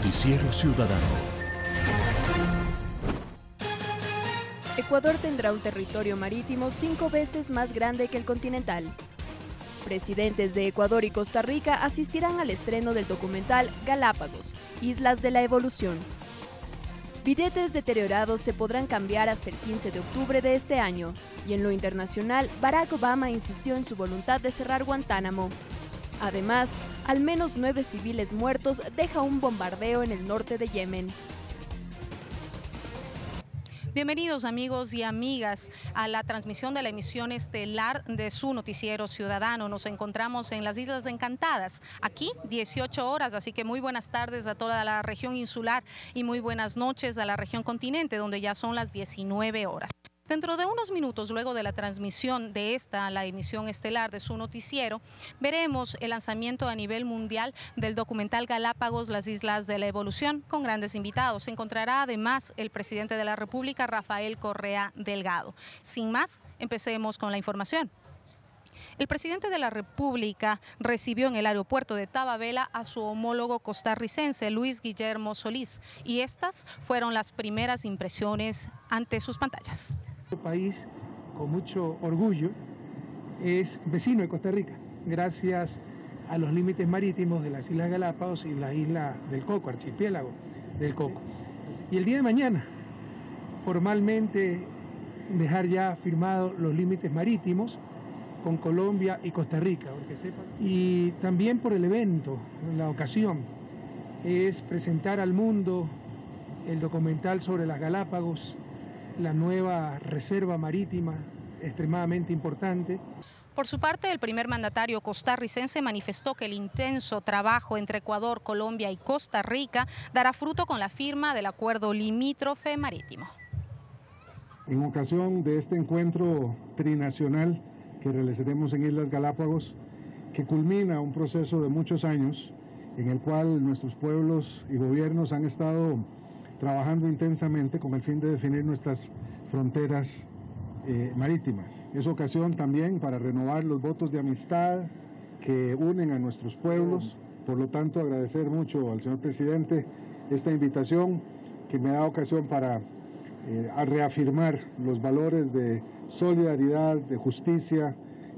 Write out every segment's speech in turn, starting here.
Noticiero Ciudadano. Ecuador tendrá un territorio marítimo 5 veces más grande que el continental. Presidentes de Ecuador y Costa Rica asistirán al estreno del documental Galápagos, Islas de la Evolución. Billetes deteriorados se podrán cambiar hasta el 15 de octubre de este año. Y en lo internacional, Barack Obama insistió en su voluntad de cerrar Guantánamo. Además, al menos 9 civiles muertos deja un bombardeo en el norte de Yemen. Bienvenidos amigos y amigas a la transmisión de la emisión estelar de su noticiero ciudadano. Nos encontramos en las Islas Encantadas, aquí 18 horas, así que muy buenas tardes a toda la región insular y muy buenas noches a la región continente, donde ya son las 19 horas. Dentro de unos minutos, luego de la transmisión de la emisión estelar de su noticiero, veremos el lanzamiento a nivel mundial del documental Galápagos, las Islas de la Evolución, con grandes invitados. Se encontrará además el presidente de la República, Rafael Correa Delgado. Sin más, empecemos con la información. El presidente de la República recibió en el aeropuerto de Tababela a su homólogo costarricense, Luis Guillermo Solís, y estas fueron las primeras impresiones ante sus pantallas. Nuestro país, con mucho orgullo, es vecino de Costa Rica, gracias a los límites marítimos de las Islas Galápagos y la isla del Coco, archipiélago del Coco. Y el día de mañana, formalmente, dejar ya firmados los límites marítimos con Colombia y Costa Rica, porque sepan. Y también por el evento, la ocasión, es presentar al mundo el documental sobre las Galápagos, la nueva reserva marítima extremadamente importante. Por su parte, el primer mandatario costarricense manifestó que el intenso trabajo entre Ecuador, Colombia y Costa Rica dará fruto con la firma del acuerdo limítrofe marítimo. En ocasión de este encuentro trinacional que realizaremos en Islas Galápagos, que culmina un proceso de muchos años en el cual nuestros pueblos y gobiernos han estado trabajando intensamente con el fin de definir nuestras fronteras marítimas. Es ocasión también para renovar los votos de amistad que unen a nuestros pueblos. Por lo tanto, agradecer mucho al señor presidente esta invitación que me da ocasión para a reafirmar los valores de solidaridad, de justicia,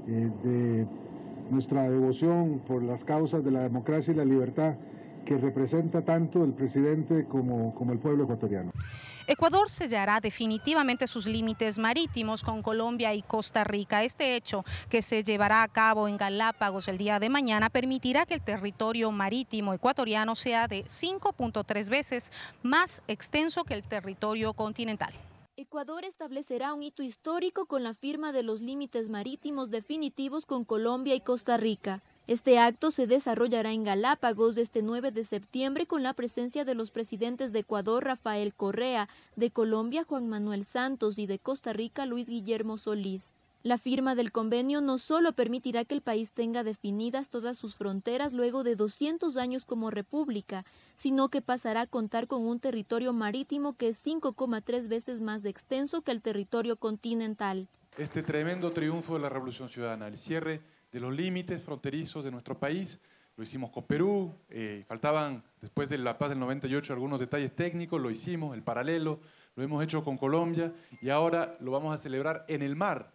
de nuestra devoción por las causas de la democracia y la libertad que representa tanto el presidente como el pueblo ecuatoriano. Ecuador sellará definitivamente sus límites marítimos con Colombia y Costa Rica. Este hecho, que se llevará a cabo en Galápagos el día de mañana, permitirá que el territorio marítimo ecuatoriano sea de 5.3 veces más extenso que el territorio continental. Ecuador establecerá un hito histórico con la firma de los límites marítimos definitivos con Colombia y Costa Rica. Este acto se desarrollará en Galápagos este 9 de septiembre con la presencia de los presidentes de Ecuador, Rafael Correa, de Colombia, Juan Manuel Santos, y de Costa Rica, Luis Guillermo Solís. La firma del convenio no solo permitirá que el país tenga definidas todas sus fronteras luego de 200 años como república, sino que pasará a contar con un territorio marítimo que es 5,3 veces más extenso que el territorio continental. Este tremendo triunfo de la Revolución Ciudadana, el cierre de los límites fronterizos de nuestro país, lo hicimos con Perú, faltaban después de la paz del 98 algunos detalles técnicos, lo hicimos, el paralelo, lo hemos hecho con Colombia y ahora lo vamos a celebrar en el mar.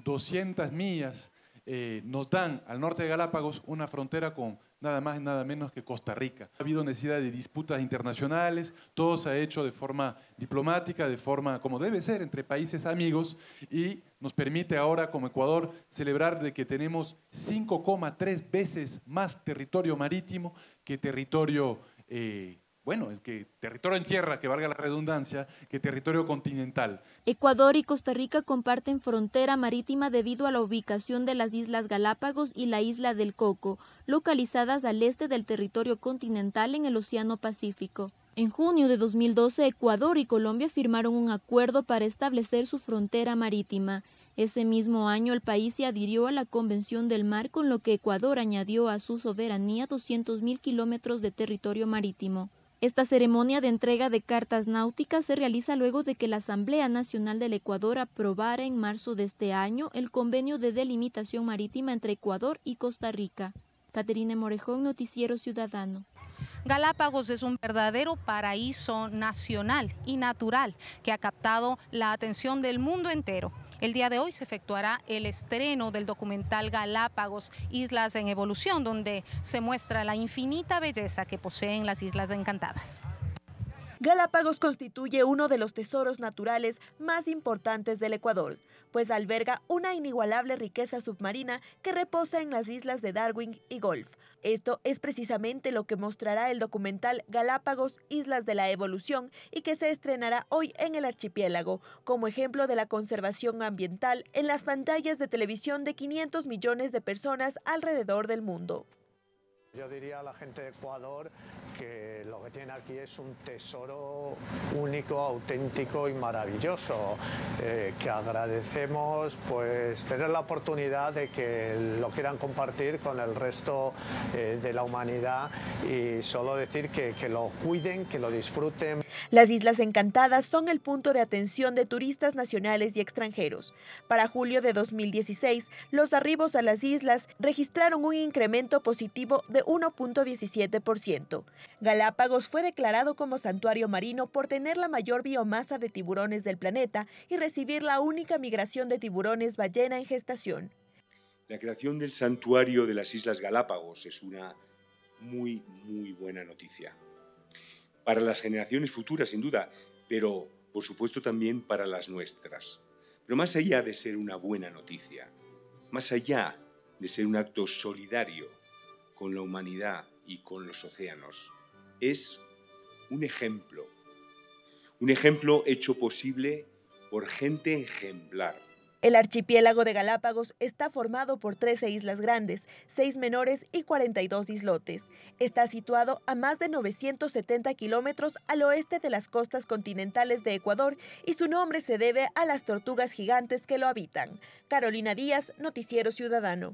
200 millas nos dan al norte de Galápagos una frontera con nada más y nada menos que Costa Rica. Ha habido necesidad de disputas internacionales, todo se ha hecho de forma diplomática, de forma como debe ser entre países amigos y nos permite ahora como Ecuador celebrar de que tenemos 5,3 veces más territorio marítimo que territorio territorio en tierra, que valga la redundancia, que territorio continental. Ecuador y Costa Rica comparten frontera marítima debido a la ubicación de las Islas Galápagos y la isla del Coco, localizadas al este del territorio continental en el Océano Pacífico. En junio de 2012, Ecuador y Colombia firmaron un acuerdo para establecer su frontera marítima. Ese mismo año el país se adhirió a la Convención del Mar, con lo que Ecuador añadió a su soberanía 200.000 kilómetros de territorio marítimo. Esta ceremonia de entrega de cartas náuticas se realiza luego de que la Asamblea Nacional del Ecuador aprobara en marzo de este año el convenio de delimitación marítima entre Ecuador y Costa Rica. Caterina Morejón, Noticiero Ciudadano. Galápagos es un verdadero paraíso nacional y natural que ha captado la atención del mundo entero. El día de hoy se efectuará el estreno del documental Galápagos, Islas en Evolución, donde se muestra la infinita belleza que poseen las Islas Encantadas. Galápagos constituye uno de los tesoros naturales más importantes del Ecuador, pues alberga una inigualable riqueza submarina que reposa en las islas de Darwin y Golf. Esto es precisamente lo que mostrará el documental Galápagos, Islas de la Evolución, y que se estrenará hoy en el archipiélago, como ejemplo de la conservación ambiental en las pantallas de televisión de 500 millones de personas alrededor del mundo. Yo diría a la gente de Ecuador que lo que tiene aquí es un tesoro único, auténtico y maravilloso, que agradecemos pues tener la oportunidad de que lo quieran compartir con el resto de la humanidad, y solo decir que lo cuiden, que lo disfruten. Las Islas Encantadas son el punto de atención de turistas nacionales y extranjeros. Para julio de 2016, los arribos a las islas registraron un incremento positivo de 1.17%. Galápagos fue declarado como santuario marino por tener la mayor biomasa de tiburones del planeta y recibir la única migración de tiburones ballena en gestación. La creación del santuario de las Islas Galápagos es una muy buena noticia. Para las generaciones futuras, sin duda, pero por supuesto también para las nuestras. Pero más allá de ser una buena noticia, más allá de ser un acto solidario con la humanidad y con los océanos, es un ejemplo hecho posible por gente ejemplar. El archipiélago de Galápagos está formado por 13 islas grandes, 6 menores y 42 islotes. Está situado a más de 970 kilómetros al oeste de las costas continentales de Ecuador y su nombre se debe a las tortugas gigantes que lo habitan. Carolina Díaz, Noticiero Ciudadano.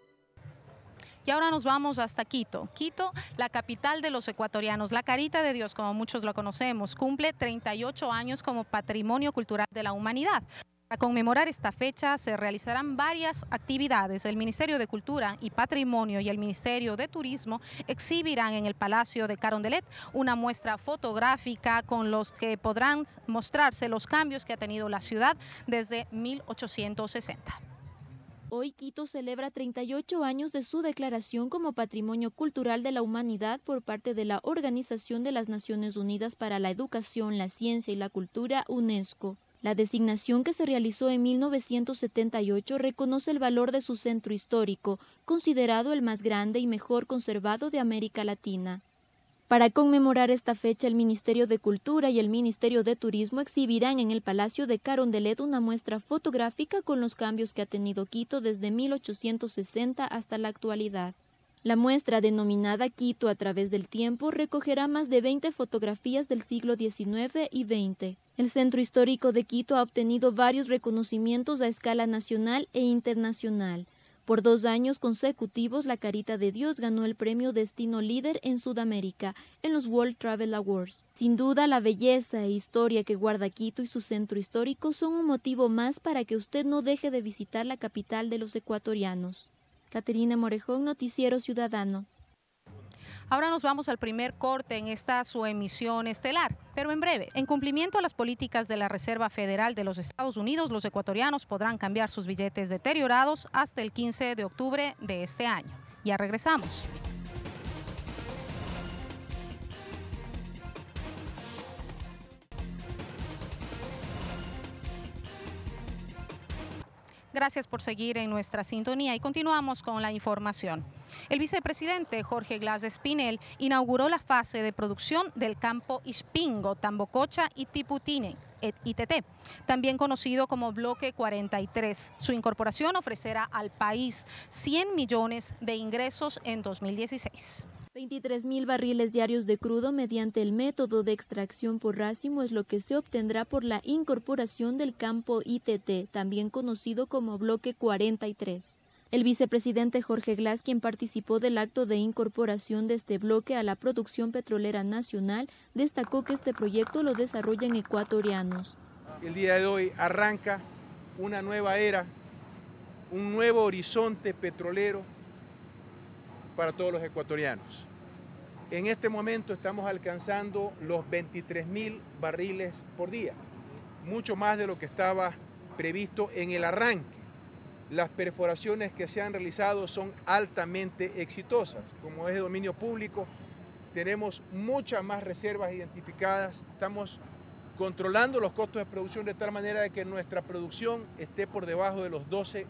Y ahora nos vamos hasta Quito. Quito, la capital de los ecuatorianos, la Carita de Dios, como muchos lo conocemos, cumple 38 años como Patrimonio Cultural de la Humanidad. Para conmemorar esta fecha se realizarán varias actividades. El Ministerio de Cultura y Patrimonio y el Ministerio de Turismo exhibirán en el Palacio de Carondelet una muestra fotográfica con los que podrán mostrarse los cambios que ha tenido la ciudad desde 1860. Hoy Quito celebra 38 años de su declaración como Patrimonio Cultural de la Humanidad por parte de la Organización de las Naciones Unidas para la Educación, la Ciencia y la Cultura, UNESCO. La designación que se realizó en 1978 reconoce el valor de su centro histórico, considerado el más grande y mejor conservado de América Latina. Para conmemorar esta fecha, el Ministerio de Cultura y el Ministerio de Turismo exhibirán en el Palacio de Carondelet una muestra fotográfica con los cambios que ha tenido Quito desde 1860 hasta la actualidad. La muestra, denominada Quito a través del tiempo, recogerá más de 20 fotografías del siglo XIX y XX. El Centro Histórico de Quito ha obtenido varios reconocimientos a escala nacional e internacional. Por 2 años consecutivos, la Carita de Dios ganó el premio Destino Líder en Sudamérica en los World Travel Awards. Sin duda, la belleza e historia que guarda Quito y su centro histórico son un motivo más para que usted no deje de visitar la capital de los ecuatorianos. Caterina Morejón, Noticiero Ciudadano. Ahora nos vamos al primer corte en esta su emisión estelar, pero en breve. En cumplimiento a las políticas de la Reserva Federal de los Estados Unidos, los ecuatorianos podrán cambiar sus billetes deteriorados hasta el 15 de octubre de este año. Ya regresamos. Gracias por seguir en nuestra sintonía y continuamos con la información. El vicepresidente Jorge Glass Espinel inauguró la fase de producción del campo Ispingo, Tambococha y Tiputine, ITT, también conocido como Bloque 43. Su incorporación ofrecerá al país 100 millones de ingresos en 2016. 23.000 barriles diarios de crudo mediante el método de extracción por racimo es lo que se obtendrá por la incorporación del campo ITT, también conocido como Bloque 43. El vicepresidente Jorge Glass, quien participó del acto de incorporación de este bloque a la producción petrolera nacional, destacó que este proyecto lo desarrollan ecuatorianos. El día de hoy arranca una nueva era, un nuevo horizonte petrolero para todos los ecuatorianos. En este momento estamos alcanzando los 23.000 barriles por día, mucho más de lo que estaba previsto en el arranque. Las perforaciones que se han realizado son altamente exitosas. Como es de dominio público, tenemos muchas más reservas identificadas. Estamos controlando los costos de producción de tal manera de que nuestra producción esté por debajo de los $12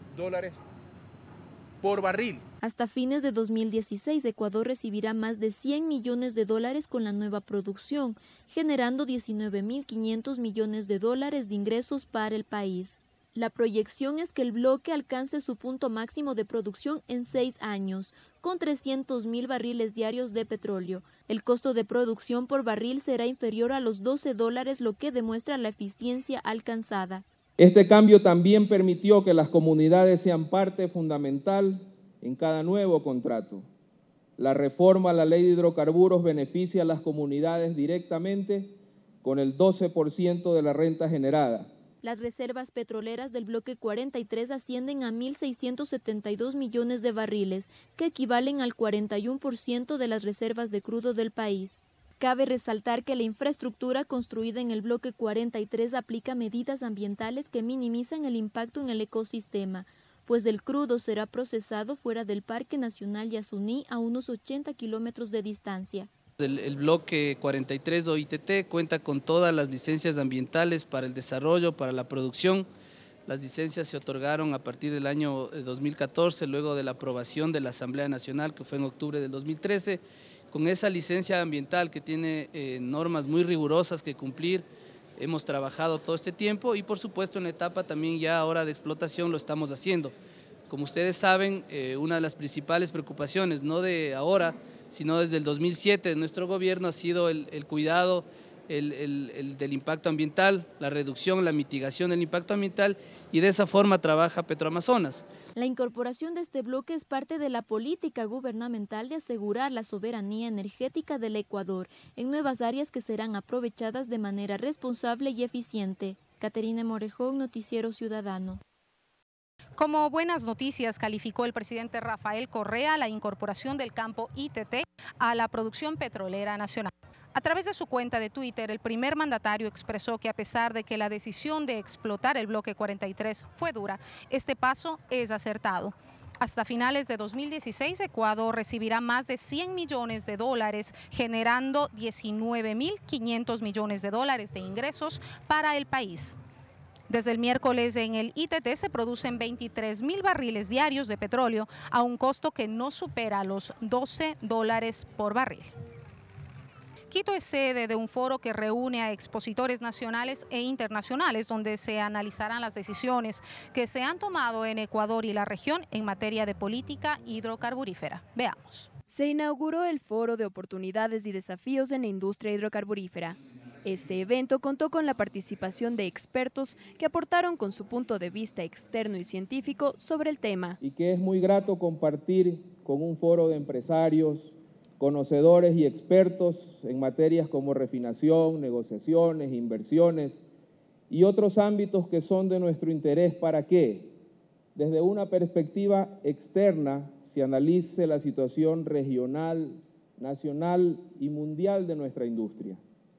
por barril. Hasta fines de 2016, Ecuador recibirá más de $100 millones con la nueva producción, generando 19.500 millones de dólares de ingresos para el país. La proyección es que el bloque alcance su punto máximo de producción en 6 años, con 300.000 barriles diarios de petróleo. El costo de producción por barril será inferior a los $12, lo que demuestra la eficiencia alcanzada. Este cambio también permitió que las comunidades sean parte fundamental en cada nuevo contrato. La reforma a la ley de hidrocarburos beneficia a las comunidades directamente con el 12% de la renta generada. Las reservas petroleras del bloque 43 ascienden a 1.672 millones de barriles, que equivalen al 41% de las reservas de crudo del país. Cabe resaltar que la infraestructura construida en el bloque 43 aplica medidas ambientales que minimizan el impacto en el ecosistema, pues el crudo será procesado fuera del Parque Nacional Yasuní a unos 80 kilómetros de distancia. El bloque 43 de OITT cuenta con todas las licencias ambientales para el desarrollo, para la producción. Las licencias se otorgaron a partir del año 2014, luego de la aprobación de la Asamblea Nacional, que fue en octubre del 2013. Con esa licencia ambiental que tiene normas muy rigurosas que cumplir, hemos trabajado todo este tiempo y por supuesto en la etapa también ya ahora de explotación lo estamos haciendo. Como ustedes saben, una de las principales preocupaciones, no de ahora, sino desde el 2007 de nuestro gobierno ha sido el cuidado del impacto ambiental, la reducción, la mitigación del impacto ambiental y de esa forma trabaja Petroamazonas. La incorporación de este bloque es parte de la política gubernamental de asegurar la soberanía energética del Ecuador en nuevas áreas que serán aprovechadas de manera responsable y eficiente. Caterina Morejón, Noticiero Ciudadano. Como buenas noticias calificó el presidente Rafael Correa la incorporación del campo ITT a la producción petrolera nacional. A través de su cuenta de Twitter, el primer mandatario expresó que a pesar de que la decisión de explotar el bloque 43 fue dura, este paso es acertado. Hasta finales de 2016, Ecuador recibirá más de $100 millones, generando 19.500 millones de dólares de ingresos para el país. Desde el miércoles en el ITT se producen 23.000 barriles diarios de petróleo a un costo que no supera los $12 por barril. Quito es sede de un foro que reúne a expositores nacionales e internacionales donde se analizarán las decisiones que se han tomado en Ecuador y la región en materia de política hidrocarburífera. Veamos. Se inauguró el Foro de Oportunidades y Desafíos en la Industria Hidrocarburífera. Este evento contó con la participación de expertos que aportaron con su punto de vista externo y científico sobre el tema. Y que es muy grato compartir con un foro de empresarios, conocedores y expertos en materias como refinación, negociaciones, inversiones y otros ámbitos que son de nuestro interés para que, desde una perspectiva externa, se analice la situación regional, nacional y mundial de nuestra industria.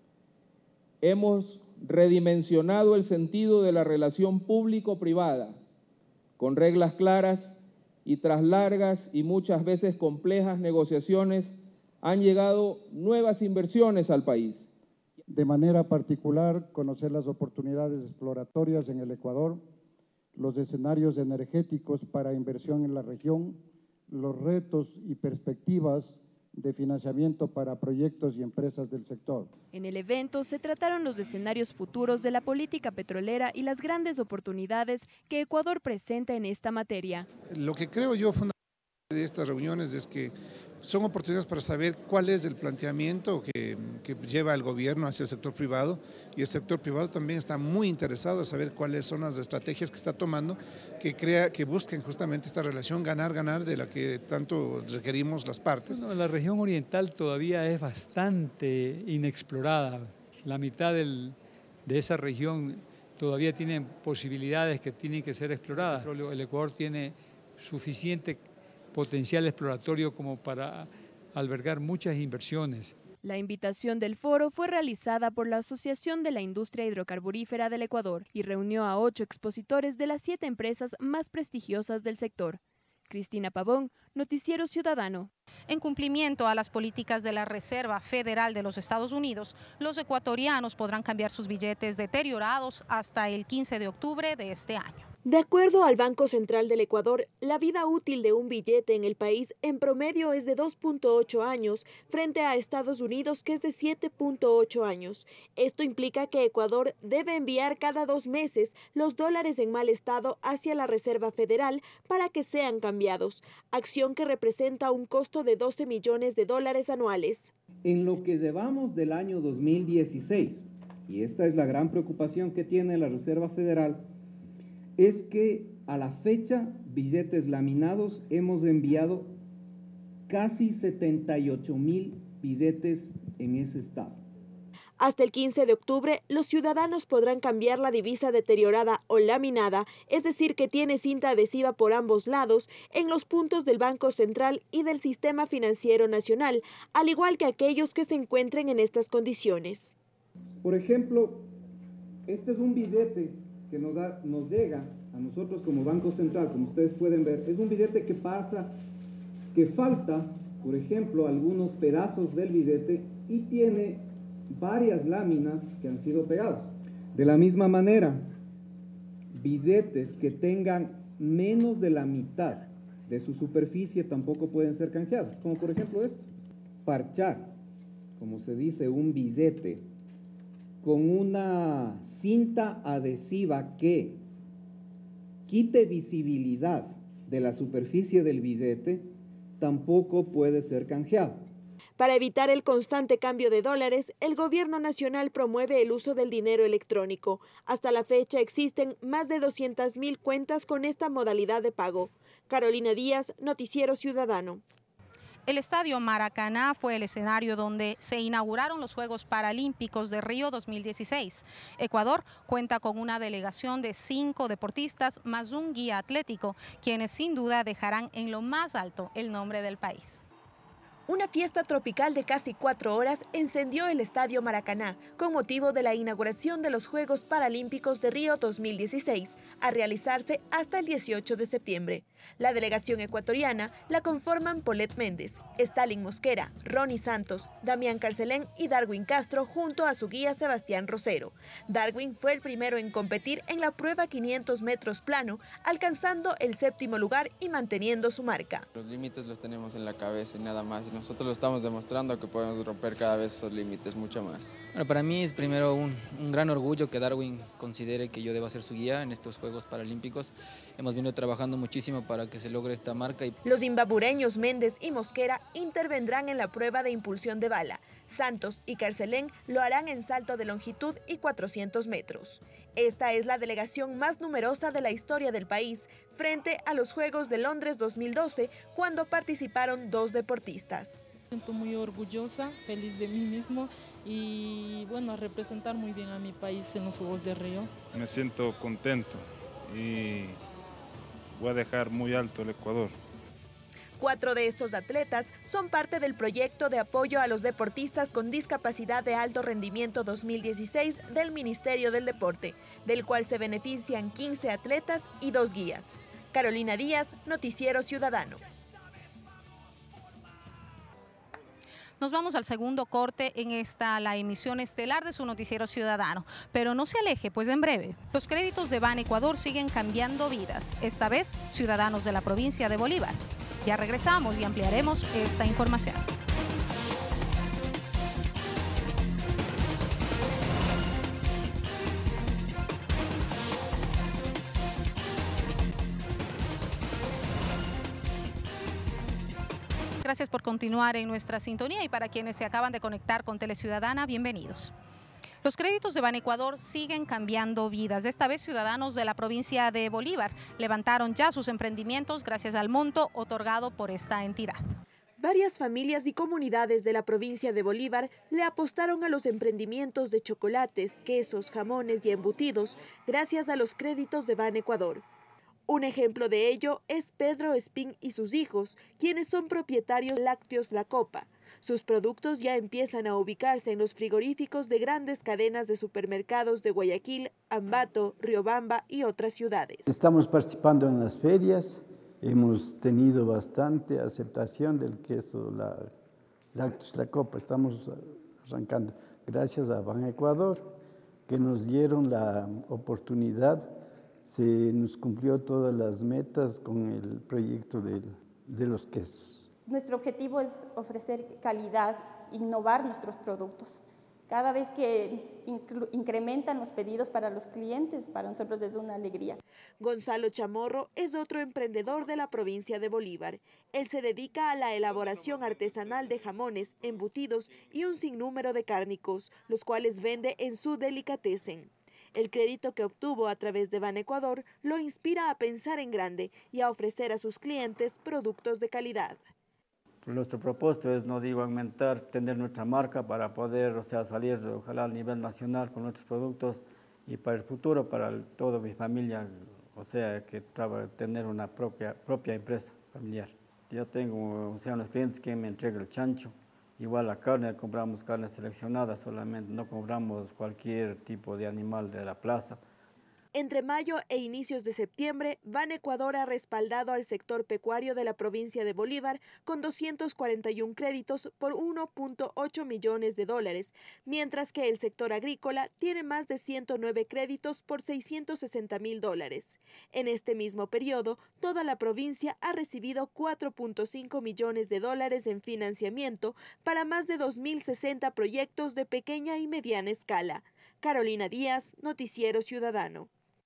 Hemos redimensionado el sentido de la relación público-privada, con reglas claras y tras largas y muchas veces complejas negociaciones, han llegado nuevas inversiones al país. De manera particular, conocer las oportunidades exploratorias en el Ecuador, los escenarios energéticos para inversión en la región, los retos y perspectivas de financiamiento para proyectos y empresas del sector. En el evento se trataron los escenarios futuros de la política petrolera y las grandes oportunidades que Ecuador presenta en esta materia. Lo que creo yo fundamentalmente de estas reuniones es que son oportunidades para saber cuál es el planteamiento que lleva el gobierno hacia el sector privado, y el sector privado también está muy interesado en saber cuáles son las estrategias que está tomando, que busquen justamente esta relación ganar-ganar de la que tanto requerimos las partes. Bueno, la región oriental todavía es bastante inexplorada. La mitad de esa región todavía tiene posibilidades que tienen que ser exploradas. El Ecuador tiene suficiente potencial exploratorio como para albergar muchas inversiones. La invitación del foro fue realizada por la Asociación de la Industria Hidrocarburífera del Ecuador y reunió a 8 expositores de las 7 empresas más prestigiosas del sector. Cristina Pavón, Noticiero Ciudadano. En cumplimiento a las políticas de la Reserva Federal de los Estados Unidos, los ecuatorianos podrán cambiar sus billetes deteriorados hasta el 15 de octubre de este año. De acuerdo al Banco Central del Ecuador, la vida útil de un billete en el país en promedio es de 2.8 años frente a Estados Unidos, que es de 7.8 años. Esto implica que Ecuador debe enviar cada 2 meses los dólares en mal estado hacia la Reserva Federal para que sean cambiados, acción que representa un costo de $12 millones anuales. En lo que llevamos del año 2016, y esta es la gran preocupación que tiene la Reserva Federal, es que a la fecha, billetes laminados, hemos enviado casi 78,000 billetes en ese estado. Hasta el 15 de octubre, los ciudadanos podrán cambiar la divisa deteriorada o laminada, es decir, que tiene cinta adhesiva por ambos lados, en los puntos del Banco Central y del Sistema Financiero Nacional, al igual que aquellos que se encuentren en estas condiciones. Por ejemplo, este es un billete que nos llega a nosotros como Banco Central, como ustedes pueden ver. Es un billete que falta, por ejemplo, algunos pedazos del billete y tiene varias láminas que han sido pegados. De la misma manera, billetes que tengan menos de la mitad de su superficie tampoco pueden ser canjeados, como por ejemplo esto. Parchar, como se dice, un billete con una cinta adhesiva que quite visibilidad de la superficie del billete, tampoco puede ser canjeado. Para evitar el constante cambio de dólares, el gobierno nacional promueve el uso del dinero electrónico. Hasta la fecha existen más de 200,000 cuentas con esta modalidad de pago. Carolina Díaz, Noticiero Ciudadano. El Estadio Maracaná fue el escenario donde se inauguraron los Juegos Paralímpicos de Río 2016. Ecuador cuenta con una delegación de 5 deportistas más un guía atlético, quienes sin duda dejarán en lo más alto el nombre del país. Una fiesta tropical de casi 4 horas encendió el Estadio Maracaná con motivo de la inauguración de los Juegos Paralímpicos de Río 2016, a realizarse hasta el 18 de septiembre. La delegación ecuatoriana la conforman Paulette Méndez, Stalin Mosquera, Ronnie Santos, Damián Carcelén y Darwin Castro junto a su guía Sebastián Rosero. Darwin fue el primero en competir en la prueba 500 metros plano, alcanzando el 7º lugar y manteniendo su marca. Los límites los tenemos en la cabeza y nada más. Nosotros lo estamos demostrando que podemos romper cada vez esos límites, mucho más. Bueno, para mí es primero un gran orgullo que Darwin considere que yo deba ser su guía en estos Juegos Paralímpicos. Hemos venido trabajando muchísimo para que se logre esta marca. Los zimbabureños Méndez y Mosquera intervendrán en la prueba de impulsión de bala. Santos y Carcelén lo harán en salto de longitud y 400 metros. Esta es la delegación más numerosa de la historia del país, frente a los Juegos de Londres 2012, cuando participaron 2 deportistas. Me siento muy orgullosa, feliz de mí mismo y bueno, representar muy bien a mi país en los Juegos de Río. Me siento contento y voy a dejar muy alto el Ecuador. 4 de estos atletas son parte del proyecto de apoyo a los deportistas con discapacidad de alto rendimiento 2016 del Ministerio del Deporte, del cual se benefician 15 atletas y 2 guías. Carolina Díaz, Noticiero Ciudadano. Nos vamos al segundo corte en la emisión estelar de su Noticiero Ciudadano. Pero no se aleje, pues en breve, los créditos de Banecuador siguen cambiando vidas, esta vez ciudadanos de la provincia de Bolívar. Ya regresamos y ampliaremos esta información. Gracias por continuar en nuestra sintonía y para quienes se acaban de conectar con Teleciudadana, bienvenidos. Los créditos de Banecuador siguen cambiando vidas. Esta vez ciudadanos de la provincia de Bolívar levantaron ya sus emprendimientos gracias al monto otorgado por esta entidad. Varias familias y comunidades de la provincia de Bolívar le apostaron a los emprendimientos de chocolates, quesos, jamones y embutidos gracias a los créditos de Banecuador. Un ejemplo de ello es Pedro Espín y sus hijos, quienes son propietarios de Lácteos La Copa. Sus productos ya empiezan a ubicarse en los frigoríficos de grandes cadenas de supermercados de Guayaquil, Ambato, Riobamba y otras ciudades. Estamos participando en las ferias, hemos tenido bastante aceptación del queso Lácteos La Copa. Estamos arrancando gracias a Ban Ecuador, que nos dieron la oportunidad. Se nos cumplió todas las metas con el proyecto de los quesos. Nuestro objetivo es ofrecer calidad, innovar nuestros productos. Cada vez que incrementan los pedidos para los clientes, para nosotros es una alegría. Gonzalo Chamorro es otro emprendedor de la provincia de Bolívar. Él se dedica a la elaboración artesanal de jamones, embutidos y un sinnúmero de cárnicos, los cuales vende en su delicatessen. El crédito que obtuvo a través de Ban Ecuador lo inspira a pensar en grande y a ofrecer a sus clientes productos de calidad. Nuestro propósito es, aumentar, tener nuestra marca para poder, salir, ojalá a nivel nacional con nuestros productos y para el futuro, para toda mi familia, que tener una propia empresa familiar. Yo tengo, unos clientes que me entregan el chancho, igual la carne, compramos carne seleccionada solamente, no compramos cualquier tipo de animal de la plaza. Entre mayo e inicios de septiembre, Ban Ecuador ha respaldado al sector pecuario de la provincia de Bolívar con 241 créditos por $1.8 millones, mientras que el sector agrícola tiene más de 109 créditos por $660.000. En este mismo periodo, toda la provincia ha recibido $4.5 millones en financiamiento para más de 2.060 proyectos de pequeña y mediana escala. Carolina Díaz, Noticiero Ciudadano.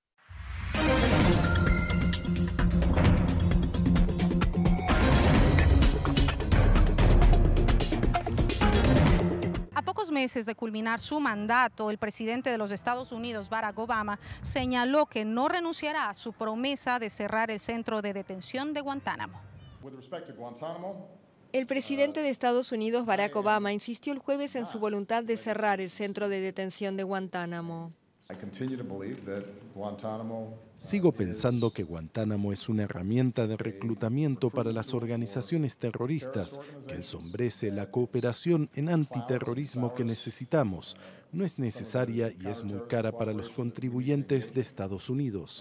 A pocos meses de culminar su mandato, el presidente de los Estados Unidos, Barack Obama, señaló que no renunciará a su promesa de cerrar el centro de detención de Guantánamo. El presidente de Estados Unidos, Barack Obama, insistió el jueves en su voluntad de cerrar el centro de detención de Guantánamo. Sigo pensando que Guantánamo es una herramienta de reclutamiento para las organizaciones terroristas que ensombrece la cooperación en antiterrorismo que necesitamos. No es necesaria y es muy cara para los contribuyentes de Estados Unidos.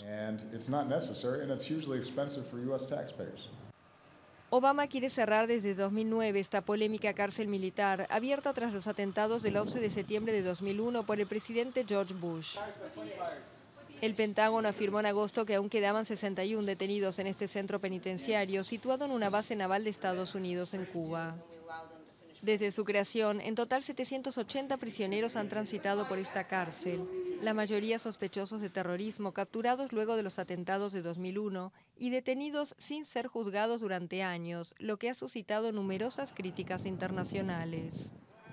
Obama quiere cerrar desde 2009 esta polémica cárcel militar abierta tras los atentados del 11 de septiembre de 2001 por el presidente George Bush. El Pentágono afirmó en agosto que aún quedaban 61 detenidos en este centro penitenciario situado en una base naval de Estados Unidos en Cuba. Desde su creación, en total 780 prisioneros han transitado por esta cárcel, la mayoría sospechosos de terrorismo, capturados luego de los atentados de 2001 y detenidos sin ser juzgados durante años, lo que ha suscitado numerosas críticas internacionales.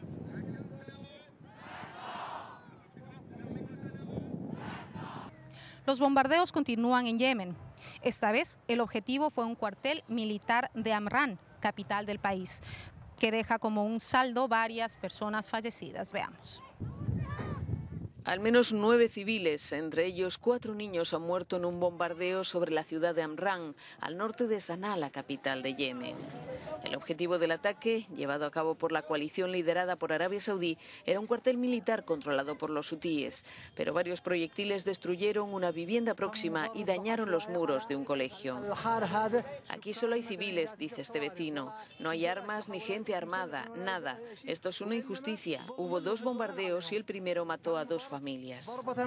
Los bombardeos continúan en Yemen. Esta vez, el objetivo fue un cuartel militar de Amran, capital del país, que deja como un saldo varias personas fallecidas. Veamos. Al menos 9 civiles, entre ellos 4 niños, han muerto en un bombardeo sobre la ciudad de Amran, al norte de Sanaa, la capital de Yemen. El objetivo del ataque, llevado a cabo por la coalición liderada por Arabia Saudí, era un cuartel militar controlado por los hutíes, pero varios proyectiles destruyeron una vivienda próxima y dañaron los muros de un colegio. Aquí solo hay civiles, dice este vecino. No hay armas ni gente armada, nada. Esto es una injusticia. Hubo 2 bombardeos y el primero mató a 2 familias.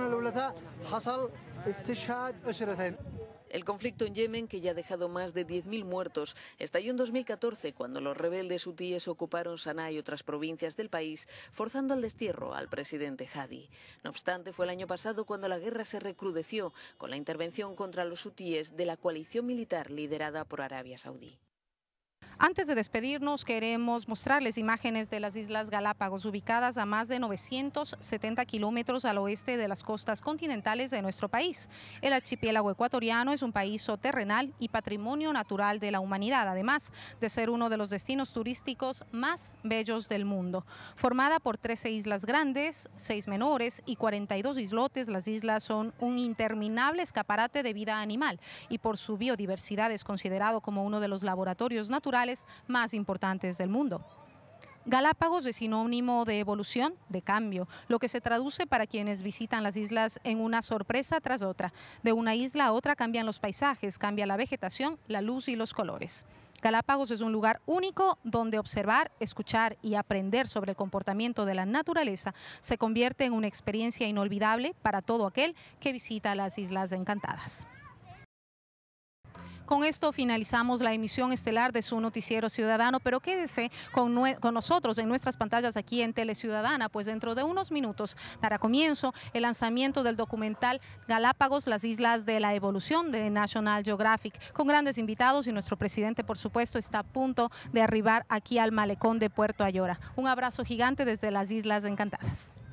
El conflicto en Yemen, que ya ha dejado más de 10.000 muertos, estalló en 2014 cuando los rebeldes hutíes ocuparon Sanaa y otras provincias del país, forzando al destierro al presidente Hadi. No obstante, fue el año pasado cuando la guerra se recrudeció con la intervención contra los hutíes de la coalición militar liderada por Arabia Saudí. Antes de despedirnos, queremos mostrarles imágenes de las Islas Galápagos, ubicadas a más de 970 kilómetros al oeste de las costas continentales de nuestro país. El archipiélago ecuatoriano es un paraíso terrenal y patrimonio natural de la humanidad, además de ser uno de los destinos turísticos más bellos del mundo. Formada por 13 islas grandes, 6 menores y 42 islotes, las islas son un interminable escaparate de vida animal y por su biodiversidad es considerado como uno de los laboratorios naturales más importantes del mundo. Galápagos es sinónimo de evolución, de cambio, lo que se traduce para quienes visitan las islas en una sorpresa tras otra. De una isla a otra cambian los paisajes, cambia la vegetación, la luz y los colores. Galápagos es un lugar único donde observar, escuchar y aprender sobre el comportamiento de la naturaleza se convierte en una experiencia inolvidable para todo aquel que visita las Islas Encantadas. Con esto finalizamos la emisión estelar de su noticiero ciudadano, pero quédese con nosotros en nuestras pantallas aquí en Teleciudadana, pues dentro de unos minutos dará comienzo el lanzamiento del documental Galápagos, las Islas de la Evolución de National Geographic, con grandes invitados y nuestro presidente, por supuesto, está a punto de arribar aquí al malecón de Puerto Ayora. Un abrazo gigante desde las Islas Encantadas.